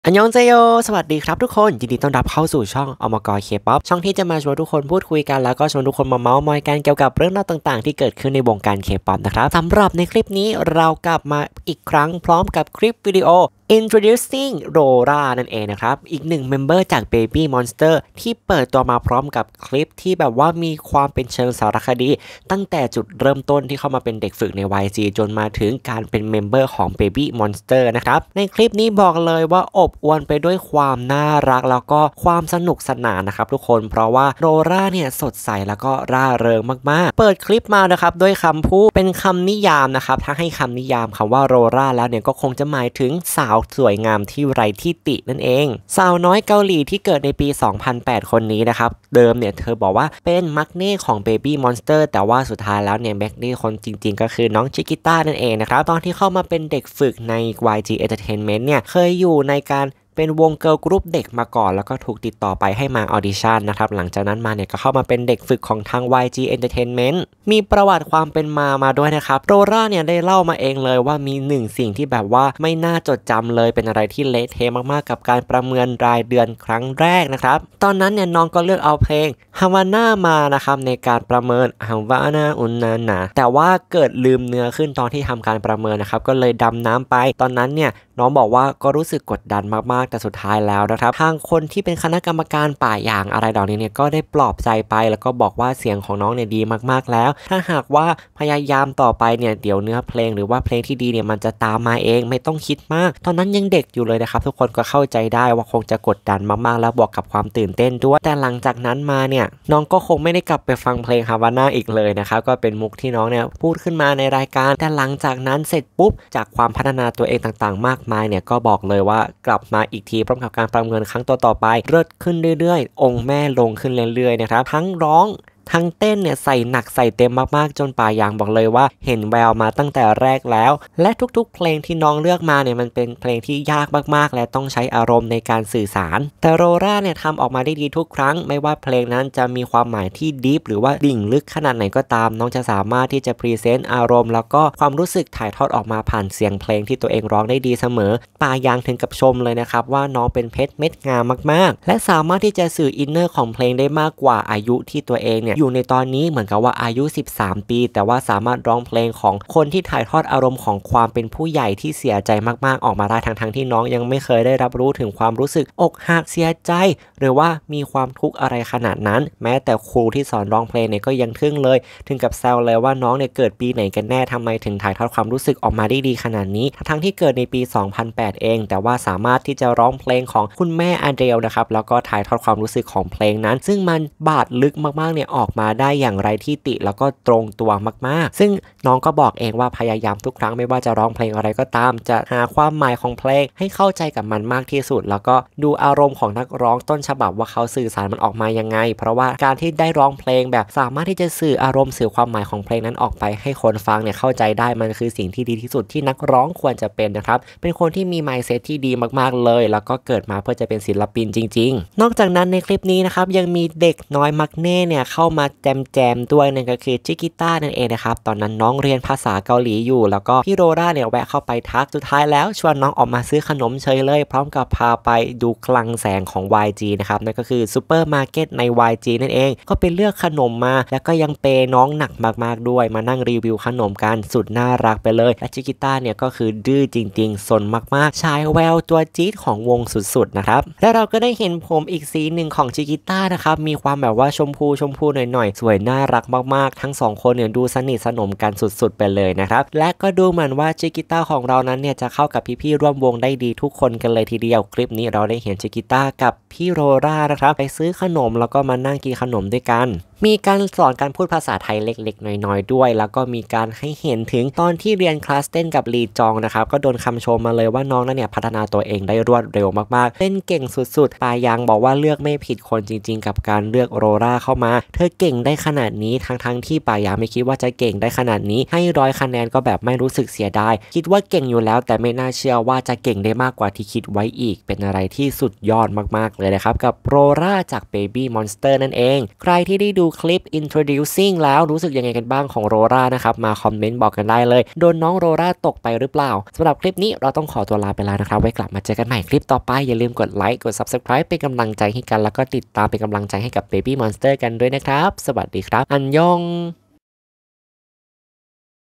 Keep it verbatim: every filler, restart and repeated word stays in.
อันยองเจโยสวัสดีครับทุกคนยินดีต้อนรับเข้าสู่ช่องอมกรเคป๊อปช่องที่จะมาชวนทุกคนพูดคุยกันแล้วก็ชวนทุกคนมาเมาส์มอยกันเกี่ยวกับเรื่องราวต่างๆที่เกิดขึ้นในวงการเคป๊อปนะครับสำหรับในคลิปนี้เรากลับมาอีกครั้งพร้อมกับคลิปวิดีโอ Introducing Rora นั่นเองนะครับอีกหนึ่งเมมเบอร์จาก Baby Monster ที่เปิดตัวมาพร้อมกับคลิปที่แบบว่ามีความเป็นเชิงสารคดีตั้งแต่จุดเริ่มต้นที่เข้ามาเป็นเด็กฝึกใน วาย จี จนมาถึงการเป็นเมมเบอร์ของ Baby Monster นะครับในคลิปนี้บอกเลยว่าอบอวลไปด้วยความน่ารักแล้วก็ความสนุกสนานนะครับทุกคนเพราะว่าโรราเนี่ยสดใสแล้วก็ร่าเริงมากๆเปิดคลิปมานะครับด้วยคำพูดเป็นคำนิยามนะครับถ้าให้คำนิยามคำว่าโรราแล้วเนี่ยก็คงจะหมายถึงสาวสวยงามที่ไร้ที่ตินั่นเองสาวน้อยเกาหลีที่เกิดในปี สองพันแปด คนนี้นะครับเดิมเนี่ยเธอบอกว่าเป็นมักเน่ของ Baby Monster แต่ว่าสุดท้ายแล้วเนี่ยแม็กเน่คนจริงๆก็คือน้องชิกิต้านั่นเองนะครับตอนที่เข้ามาเป็นเด็กฝึกใน วาย จี Entertainment เนี่ยเคยอยู่ในการเป็นวงเกิร์ลกรุ๊ปเด็กมาก่อนแล้วก็ถูกติดต่อไปให้มาออดิชั่นนะครับหลังจากนั้นมาเนี่ยก็เข้ามาเป็นเด็กฝึกของทาง วาย จี Entertainment มีประวัติความเป็นมามาด้วยนะครับโรราเนี่ยได้เล่ามาเองเลยว่ามีหนึ่งสิ่งที่แบบว่าไม่น่าจดจำเลยเป็นอะไรที่เละเทะมากๆกับการประเมินรายเดือนครั้งแรกนะครับตอนนั้นเนี่ยน้องก็เลือกเอาเพลงฮาวาน่ามานะครับในการประเมินฮาวาน่าอุนนานาแต่ว่าเกิดลืมเนื้อขึ้นตอนที่ทำการประเมินนะครับก็เลยดำน้ำไปตอนนั้นเนี่ยน้องบอกว่าก็รู้สึกกดดันมากๆแต่สุดท้ายแล้วนะครับทางคนที่เป็นคณะกรรมการป่าอย่างอะไรเหล่านี้เนี่ยก็ได้ปลอบใจไปแล้วก็บอกว่าเสียงของน้องเนี่ยดีมากๆแล้วถ้าหากว่าพยายามต่อไปเนี่ยเดี๋ยวเนื้อเพลงหรือว่าเพลงที่ดีเนี่ยมันจะตามมาเองไม่ต้องคิดมากตอนนั้นยังเด็กอยู่เลยนะครับทุกคนก็เข้าใจได้ว่าคงจะกดดันมากๆแล้วบวกกับความตื่นเต้นด้วยแต่หลังจากนั้นมาเนี่ยน้องก็คงไม่ได้กลับไปฟังเพลงฮาวาน่าอีกเลยนะครับก็เป็นมุกที่น้องเนี่ยพูดขึ้นมาในรายการแต่หลังจากนั้นเสร็จปุ๊บจากความพัฒนาตัวเองต่างๆมากมายเนี่ยก็บอกเลยว่ากลับมาอีกทีพร้อมกับการประเมินครั้งต่อๆไปเลิศขึ้นเรื่อยๆองค์แม่ลงขึ้นเรื่อยๆนะครับทั้งร้องทั้งเต้นเนี่ยใส่หนักใส่เต็มมากๆจนป่ายางบอกเลยว่าเห็นแววมาตั้งแต่แรกแล้วและทุกๆเพลงที่น้องเลือกมาเนี่ยมันเป็นเพลงที่ยากมากๆและต้องใช้อารมณ์ในการสื่อสารแต่โรราเนี่ยทำออกมาได้ดีทุกครั้งไม่ว่าเพลงนั้นจะมีความหมายที่ดีฟหรือว่าดิ่งลึกขนาดไหนก็ตามน้องจะสามารถที่จะพรีเซนต์อารมณ์แล้วก็ความรู้สึกถ่ายทอดออกมาผ่านเสียงเพลงที่ตัวเองร้องได้ดีเสมอป่ายางถึงกับชมเลยนะครับว่าน้องเป็นเพชรเม็ดงามมากๆและสามารถที่จะสื่ออินเนอร์ของเพลงได้มากกว่าอายุที่ตัวเองเนี่ยอยู่ในตอนนี้เหมือนกับว่าอายุสิบสามปีแต่ว่าสามารถร้องเพลงของคนที่ถ่ายทอดอารมณ์ของความเป็นผู้ใหญ่ที่เสียใจมากๆออกมาได้ทั้งๆที่น้องยังไม่เคยได้รับรู้ถึงความรู้สึกอกหักเสียใจหรือว่ามีความทุกข์อะไรขนาดนั้นแม้แต่ครูที่สอนร้องเพลงเนี่ยก็ยังทึ่งเลยถึงกับแซวเลยว่าน้องเนี่ยเกิดปีไหนกันแน่ทำไมถึงถ่ายทอดความรู้สึกออกมาได้ดีขนาดนี้ทั้งที่เกิดในปี สองพันแปด เองแต่ว่าสามารถที่จะร้องเพลงของคุณแม่อเดลนะครับแล้วก็ถ่ายทอดความรู้สึกของเพลงนั้นซึ่งมันบาดลึกมากๆเนี่ยออกมาได้อย่างไรที่ติแล้วก็ตรงตัวมากๆซึ่งน้องก็บอกเองว่าพยายามทุกครั้งไม่ว่าจะร้องเพลงอะไรก็ตามจะหาความหมายของเพลงให้เข้าใจกับมันมากที่สุดแล้วก็ดูอารมณ์ของนักร้องต้นฉบับว่าเขาสื่อสารมันออกมายังไงเพราะว่าการที่ได้ร้องเพลงแบบสามารถที่จะสื่ออารมณ์สื่อความหมายของเพลงนั้นออกไปให้คนฟังเนี่ยเข้าใจได้มันคือสิ่งที่ดีที่สุดที่นักร้องควรจะเป็นนะครับเป็นคนที่มี mindset ที่ดีมากๆเลยแล้วก็เกิดมาเพื่อจะเป็นศิลปินจริงๆนอกจากนั้นในคลิปนี้นะครับยังมีเด็กน้อยมักเน่เนี่ยเข้ามาแจมแจมด้วยนั่นก็คือชิกิต้านั่นเองนะครับตอนนั้นน้องเรียนภาษาเกาหลีอยู่แล้วก็พี่โรราเนี่ยแวะเข้าไปทักสุดท้ายแล้วชวนน้องออกมาซื้อขนมเฉยเลยพร้อมกับพาไปดูคลังแสงของ วาย จี นะครับนั่นก็คือซูเปอร์มาร์เก็ตใน วาย จี นั่นเองก็ไปเลือกขนมมาแล้วก็ยังเปย์น้องหนักมากๆด้วยมานั่งรีวิวขนมกันสุดน่ารักไปเลยและชิกิต้าเนี่ยก็คือดื้อจริงๆซนมากๆชายแววตัวจี๊ดของวงสุดๆนะครับและเราก็ได้เห็นผมอีกสีหนึ่งของชิกิต้านะครับมีความแบบว่าชมพูชมพูหน่อยๆสวยน่ารักมากๆทั้งสองคนเนี่ยดูสนิทสนมกันสุดๆไปเลยนะครับและก็ดูเหมือนว่าชิกิต้าของเรานั้นเนี่ยจะเข้ากับพี่ๆร่วมวงได้ดีทุกคนกันเลยทีเดียวคลิปนี้เราได้เห็นชิกิต้ากับพี่โรรานะครับไปซื้อขนมแล้วก็มานั่งกินขนมด้วยกันมีการสอนการพูดภาษาไทยเล็กๆน้อยๆด้วยแล้วก็มีการให้เห็นถึงตอนที่เรียนคลาสเต้นกับลีจองนะครับก็โดนคำชมมาเลยว่าน้องนั้นเนี่ยพัฒนาตัวเองได้รวดเร็วมากๆเต้นเก่งสุดๆปายางบอกว่าเลือกไม่ผิดคนจริงๆกับการเลือกโรราเข้ามาเธอเก่งได้ขนาดนี้ทั้งๆที่ป่ายาไม่คิดว่าจะเก่งได้ขนาดนี้ให้ร้อยคะแนนก็แบบไม่รู้สึกเสียดายคิดว่าเก่งอยู่แล้วแต่ไม่น่าเชื่อว่าจะเก่งได้มากกว่าที่คิดไว้อีกเป็นอะไรที่สุดยอดมากๆเลยนะครับกับโรราจาก Baby Monster นั่นเองใครที่ได้ดูคลิป introducing แล้วรู้สึกยังไงกันบ้างของโรรานะครับมาคอมเมนต์บอกกันได้เลยโดนน้องโรราตกไปหรือเปล่าสำหรับคลิปนี้เราต้องขอตัวลาไปแล้วนะครับไว้กลับมาเจอกันใหม่คลิปต่อไปอย่าลืมกดไลค์กด Subscribe เป็นกำลังใจให้กันแล้วก็ติดตามเป็นกำลังใจให้กับ Baby Monster กันด้วยนะครับสวัสดีครับอันยอง